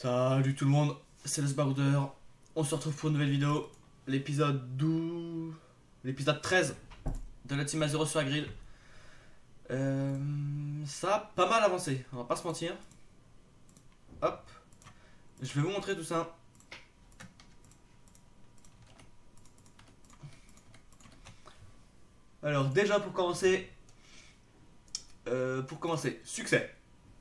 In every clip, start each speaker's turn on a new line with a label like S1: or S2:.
S1: Salut tout le monde, c'est le Baroudeur. On se retrouve pour une nouvelle vidéo. L'épisode 12... L'épisode 13 de la Team A0 sur la grille. Ça a pas mal avancé, on va pas se mentir. Hop. Je vais vous montrer tout ça. Alors déjà pour commencer... succès.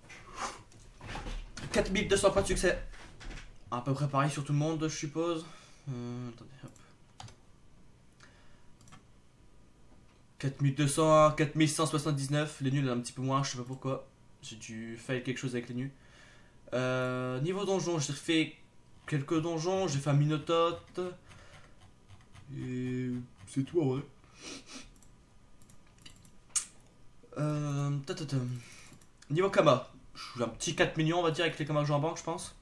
S1: 4200 points de succès. À peu près pareil sur tout le monde, je suppose. Attendez, hop. 4200 à 4179. Les nuls, un petit peu moins, je sais pas pourquoi. J'ai dû faire quelque chose avec les nuls. Niveau donjon, j'ai fait quelques donjons. J'ai fait un Minotaute. Et c'est tout en vrai. Niveau Kama, j'ai un petit 4 millions, on va dire, avec les Kama que j'ai en banque, je pense.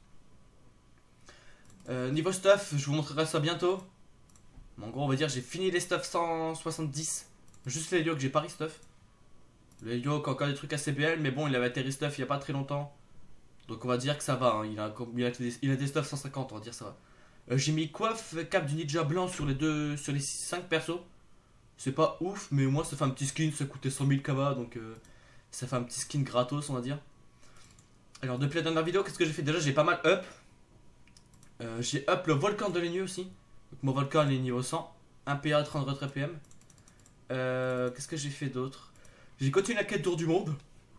S1: Niveau stuff, je vous montrerai ça bientôt. En gros, on va dire, j'ai fini les stuff 170. Juste les Helio que j'ai pas restuff. Le Helio qui a encore des trucs assez BL, mais bon, il avait été restuff il y a pas très longtemps. Donc on va dire que ça va, hein. il a des stuff 150, on va dire ça va. J'ai mis coiffe cap du ninja blanc sur les 5 persos. C'est pas ouf, mais au moins ça fait un petit skin, ça coûtait 100 000 kava, donc ça fait un petit skin gratos, on va dire. Alors depuis la dernière vidéo, qu'est-ce que j'ai fait? Déjà j'ai pas mal up. J'ai up le volcan de l'ennemi aussi. Donc mon volcan il est niveau 100. 1 PA, 30 retrait PM. Qu'est-ce que j'ai fait d'autre? J'ai continué la quête tour du monde.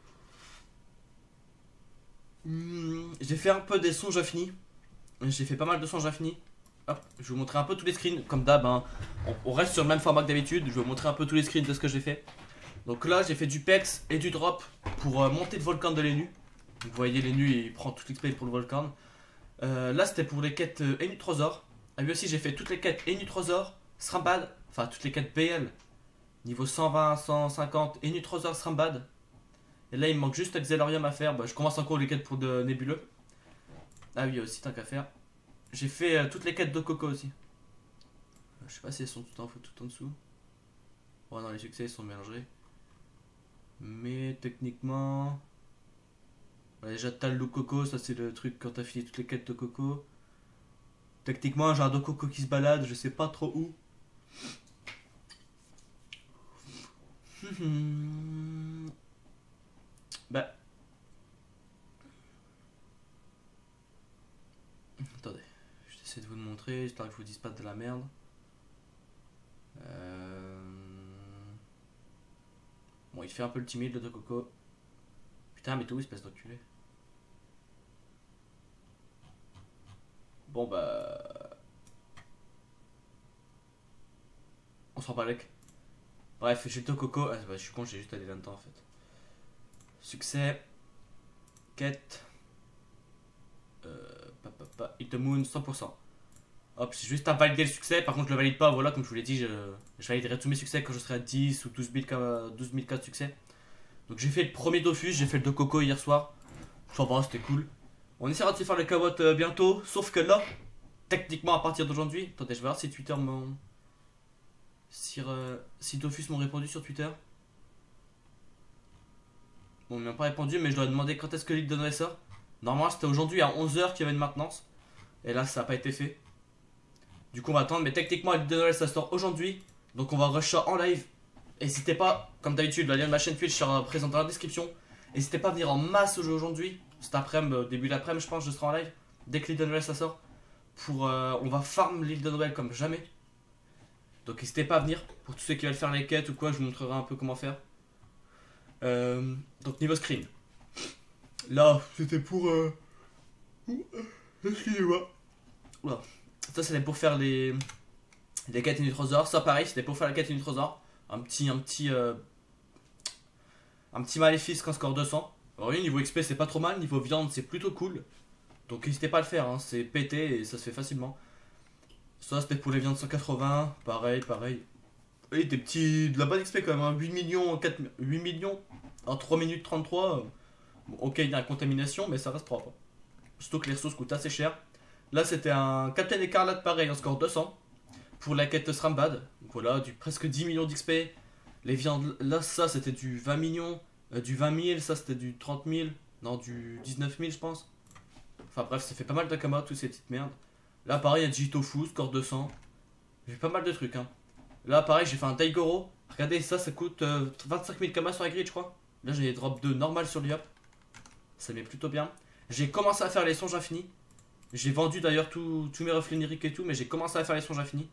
S1: J'ai fait un peu des songes infinis. J'ai fait pas mal de songes infinis. Hop, je vais vous montrer un peu tous les screens. Comme d'hab, hein, on reste sur le même format que d'habitude. Je vais vous montrer un peu tous les screens de ce que j'ai fait. Donc là, j'ai fait du pex et du drop pour monter le volcan de l'ENU. Vous voyez, l'ENU il prend toute l'XP pour le volcan. Là, c'était pour les quêtes ENU Trésor. Ah, lui aussi, j'ai fait toutes les quêtes ENU Trésor, Srambad. Enfin, toutes les quêtes BL. Niveau 120, 150, ENU Trésor, Srambad. Et là, il me manque juste Xelorium à faire. Bah, je commence encore les quêtes pour de Nébuleux. Ah oui, aussi, tant qu'à faire. J'ai fait toutes les quêtes de Coco aussi. Je sais pas si elles sont tout en dessous. Oh non, les succès ils sont mélangés. Mais techniquement... Ouais, déjà t'as le Coco, ça c'est le truc quand t'as fini toutes les quêtes de Coco. Techniquement j'ai un Coco qui se balade, je sais pas trop où. Bah... Attendez. J'essaie de vous le montrer, j'espère que je vous dise pas de la merde. Bon, il fait un peu le timide, le de Coco. Putain, mais tout, espèce d'enculé. Bon, bah... On se rend pas avec. Bref, j'ai le Tococo. Ah, bah, je suis con, j'ai juste allé là-dedans en fait. Succès. Quête. Hit the Moon 100%. Hop, c'est juste à valider le succès. Par contre, je le valide pas. Voilà, comme je vous l'ai dit, je validerai tous mes succès quand je serai à 10 ou 12 000 cas de succès. Donc, j'ai fait le premier Dofus. J'ai fait le Coco hier soir. Ça va, c'était cool. On essaiera de se faire le Kawot bientôt. Sauf que là, techniquement, à partir d'aujourd'hui. Attendez, je vais voir si Twitter m'ont. Si Dofus m'ont répondu sur Twitter. Bon, ils m'ont pas répondu, mais je dois demander quand est-ce que l'île donnerait ça. Normalement, c'était aujourd'hui à 11 h qu'il y avait une maintenance. Et là, ça n'a pas été fait. Du coup, on va attendre. Mais techniquement, l'île de Noël, ça sort aujourd'hui. Donc, on va rush ça en live. N'hésitez pas, comme d'habitude, le lien de ma chaîne Twitch sera présent dans la description. N'hésitez pas à venir en masse au jeu aujourd'hui. Cet après-midi, début d'après-midi, je pense, je serai en live. Dès que l'île de Noël, ça sort. On va farm l'île de Noël comme jamais. Donc, n'hésitez pas à venir. Pour tous ceux qui veulent faire les quêtes ou quoi, je vous montrerai un peu comment faire. Donc, niveau screen. Là, c'était pour... Excusez-moi. Oula. Ça, c'était pour faire les quêtes Nutrosor. Ça, pareil, c'était pour faire la quête Nutrosor. Un petit maléfice qu'un score 200. Alors, oui, niveau XP, c'est pas trop mal. Niveau viande, c'est plutôt cool. Donc, n'hésitez pas à le faire. Hein. C'est pété et ça se fait facilement. Ça, c'était pour les viandes 180. Pareil. Et des petits. De la bonne XP quand même. Hein. 8 millions en 3 minutes 33. Bon, ok, il y a une contamination, mais ça reste propre. Surtout que les ressources coûtent assez cher. Là, c'était un Captain Écarlate pareil, en score 200. Pour la quête Srambad. Donc voilà, du presque 10 millions d'XP. Les viandes, là, ça, c'était du 20 millions. Du 20 000, ça, c'était du 30 000. Non, du 19 000, je pense. Enfin bref, ça fait pas mal de Kama, toutes ces petites merdes. Là pareil, il y a Jitofu, score 200. J'ai pas mal de trucs hein. Là pareil, j'ai fait un Daigoro. Regardez, ça coûte 25 000 Kama sur la grille, je crois. Là j'ai des drops 2 normal sur l'IOP. Ça met plutôt bien. J'ai commencé à faire les songes infinis. J'ai vendu d'ailleurs tous mes reflets lyriques et tout, mais j'ai commencé à faire les songes infinis.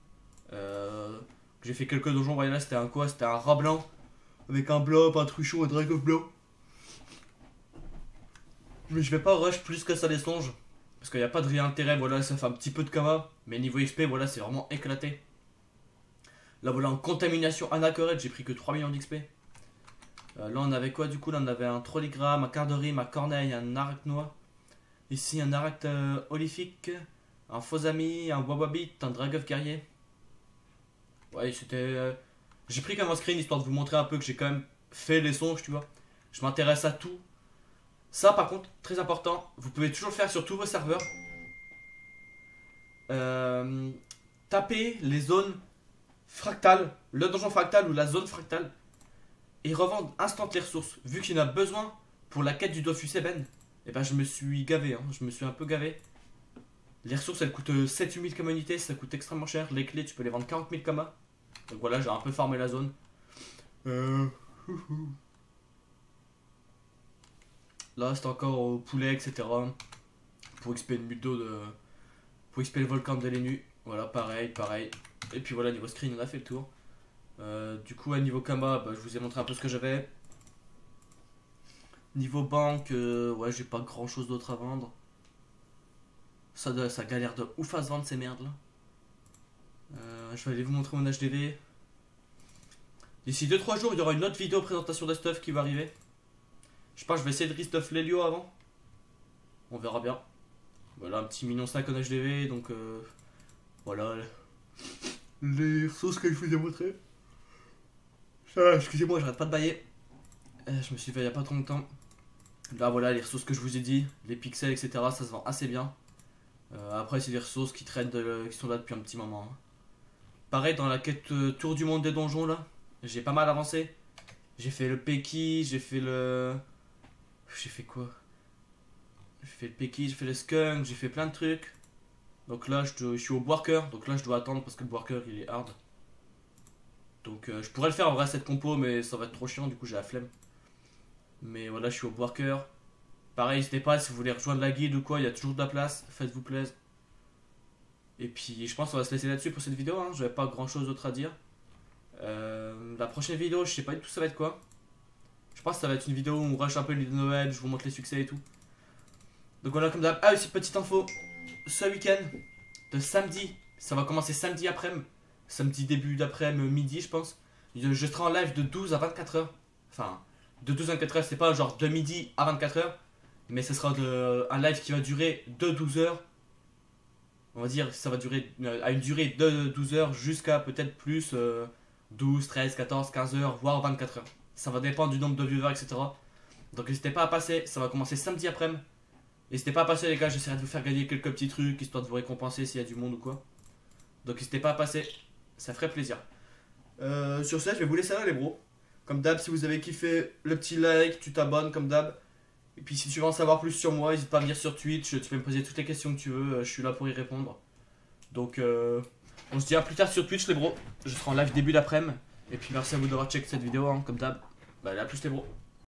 S1: J'ai fait quelques donjons. Voyez là, c'était un quoi? C'était un rat blanc. Avec un blob, un truchon, un dragon blanc. Mais je vais pas rush plus que ça les songes. Parce qu'il n'y a pas de réel intérêt. Voilà, ça fait un petit peu de Kama. Mais niveau XP, voilà, c'est vraiment éclaté. Là, voilà, en contamination anacorette, j'ai pris que 3 millions d'XP. Là, on avait quoi du coup? Là, on avait un trolligramme, un quart de rime, un corneille, un arachnois. Ici, un aracte olifique, un faux ami, un wawabit, un dragov guerrier. Ouais, c'était. J'ai pris comme un screen histoire de vous montrer un peu que j'ai quand même fait les songes, tu vois. Je m'intéresse à tout. Ça, par contre, très important, vous pouvez toujours le faire sur tous vos serveurs. Tapez les zones fractales, le donjon fractal ou la zone fractale, et revendre instant les ressources. Vu qu'il y en a besoin pour la quête du Dofus Eben, et ben je me suis gavé, hein. Je me suis un peu gavé. Les ressources elles coûtent 7-8 000 Kama unité, ça coûte extrêmement cher. Les clés tu peux les vendre 40 000 Kama. Donc voilà, j'ai un peu farmé la zone. Là c'est encore au poulet, etc. Pour XP une butte d'eau de. Pour XP le volcan de l'Enu. Voilà, pareil. Et puis voilà, niveau screen, on a fait le tour. Du coup, à niveau Kama, bah, je vous ai montré un peu ce que j'avais. Niveau banque, ouais, j'ai pas grand chose d'autre à vendre. Ça galère de ouf à se vendre ces merdes là. Je vais aller vous montrer mon HDV. D'ici 2-3 jours, il y aura une autre vidéo présentation de stuff qui va arriver. Je sais pas, je vais essayer de restuff l'Helio avant. On verra bien. Voilà, un petit million 5 en HDV, donc voilà les ressources que je vous ai montrées. Excusez-moi, j'arrête pas de bailler. Je me suis fait il y a pas trop longtemps. Là voilà les ressources que je vous ai dit, les pixels etc, ça se vend assez bien. Après c'est des ressources qui traînent, qui sont là depuis un petit moment. Hein. Pareil dans la quête tour du monde des donjons là, j'ai pas mal avancé. J'ai fait le Peki, j'ai fait le... J'ai fait quoi? J'ai fait le Peki, j'ai fait le Skunk, j'ai fait plein de trucs. Donc là je suis au Worker, donc là je dois attendre parce que le Worker il est hard. Donc je pourrais le faire en vrai cette compo mais ça va être trop chiant du coup j'ai la flemme. Mais voilà je suis au Worker. Pareil n'hésitez pas si vous voulez rejoindre la guilde ou quoi, il y a toujours de la place, faites-vous plaisir. Et puis je pense qu'on va se laisser là-dessus pour cette vidéo, hein. J'avais pas grand chose d'autre à dire. La prochaine vidéo je sais pas du tout ça va être quoi. Je pense que ça va être une vidéo où on rush un peu l'île de Noël, je vous montre les succès et tout. Donc voilà comme d'hab. Ah aussi petite info, ce week-end de samedi, ça va commencer samedi après-midi. Samedi début d'après-midi, midi je pense. Je serai en live de 12 à 24 heures. Enfin, de 12 à 24 heures, c'est pas genre de midi à 24 heures. Mais ce sera un live qui va durer de 12 heures. On va dire que ça va durer à une durée de 12 heures jusqu'à peut-être plus 12, 13, 14, 15 heures, voire 24 heures. Ça va dépendre du nombre de viewers, etc. Donc n'hésitez pas à passer, ça va commencer samedi après-midi. N'hésitez pas à passer les gars, j'essaierai de vous faire gagner quelques petits trucs, histoire de vous récompenser s'il y a du monde ou quoi. Donc n'hésitez pas à passer, ça ferait plaisir. Sur ce, je vais vous laisser là les bros. Comme d'hab, si vous avez kiffé, le petit like, tu t'abonnes comme d'hab. Et puis si tu veux en savoir plus sur moi, n'hésite pas à venir sur Twitch, tu peux me poser toutes les questions que tu veux, je suis là pour y répondre. Donc on se dit à plus tard sur Twitch les bros, je serai en live début d'après-midi. Et puis merci à vous d'avoir checké cette vidéo, hein, comme d'hab. Bah allez, à plus les bros.